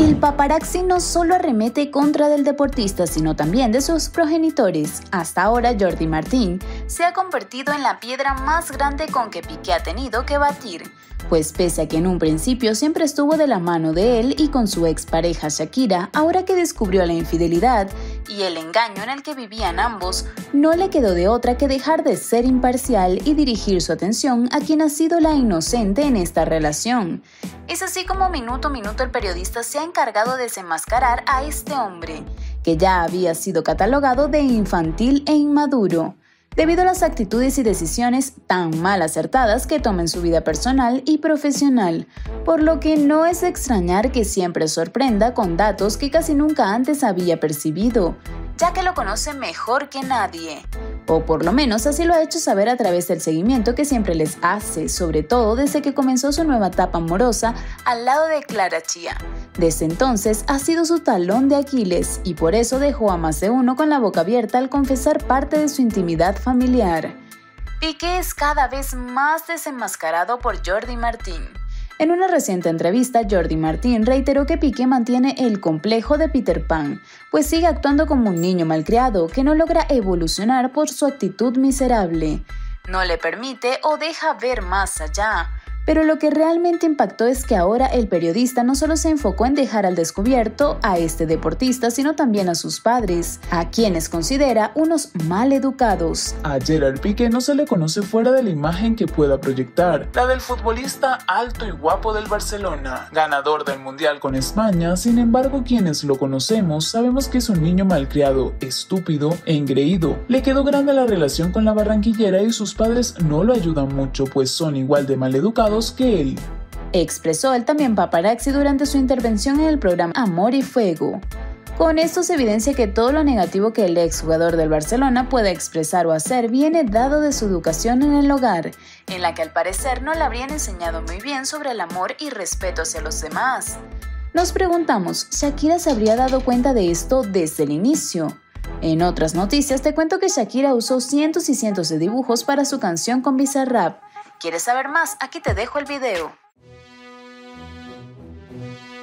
El paparazzi no solo arremete contra del deportista, sino también de sus progenitores. Hasta ahora, Jordi Martín se ha convertido en la piedra más grande con que Piqué ha tenido que batir. Pues pese a que en un principio siempre estuvo de la mano de él y con su expareja Shakira, ahora que descubrió la infidelidad y el engaño en el que vivían ambos, no le quedó de otra que dejar de ser imparcial y dirigir su atención a quien ha sido la inocente en esta relación. Es así como minuto a minuto el periodista se ha encargado de desenmascarar a este hombre, que ya había sido catalogado de infantil e inmaduro, debido a las actitudes y decisiones tan mal acertadas que toma en su vida personal y profesional, por lo que no es de extrañar que siempre sorprenda con datos que casi nunca antes había percibido, ya que lo conoce mejor que nadie. O por lo menos así lo ha hecho saber a través del seguimiento que siempre les hace, sobre todo desde que comenzó su nueva etapa amorosa al lado de Clara Chía. Desde entonces ha sido su talón de Aquiles y por eso dejó a más de uno con la boca abierta al confesar parte de su intimidad familiar. Piqué es cada vez más desenmascarado por Jordi Martín. En una reciente entrevista, Jordi Martín reiteró que Piqué mantiene el complejo de Peter Pan, pues sigue actuando como un niño malcriado que no logra evolucionar por su actitud miserable. No le permite o deja ver más allá. Pero lo que realmente impactó es que ahora el periodista no solo se enfocó en dejar al descubierto a este deportista, sino también a sus padres, a quienes considera unos mal educados. A Gerard Piqué no se le conoce fuera de la imagen que pueda proyectar, la del futbolista alto y guapo del Barcelona, ganador del Mundial con España. Sin embargo, quienes lo conocemos sabemos que es un niño malcriado, estúpido e engreído. Le quedó grande la relación con la barranquillera y sus padres no lo ayudan mucho, pues son igual de maleducados que él, expresó el también paparazzi durante su intervención en el programa Amor y Fuego. Con esto se evidencia que todo lo negativo que el exjugador del Barcelona pueda expresar o hacer viene dado de su educación en el hogar, en la que al parecer no le habrían enseñado muy bien sobre el amor y respeto hacia los demás. Nos preguntamos, ¿Shakira se habría dado cuenta de esto desde el inicio? En otras noticias te cuento que Shakira usó cientos y cientos de dibujos para su canción con Bizarrap. ¿Quieres saber más? Aquí te dejo el video.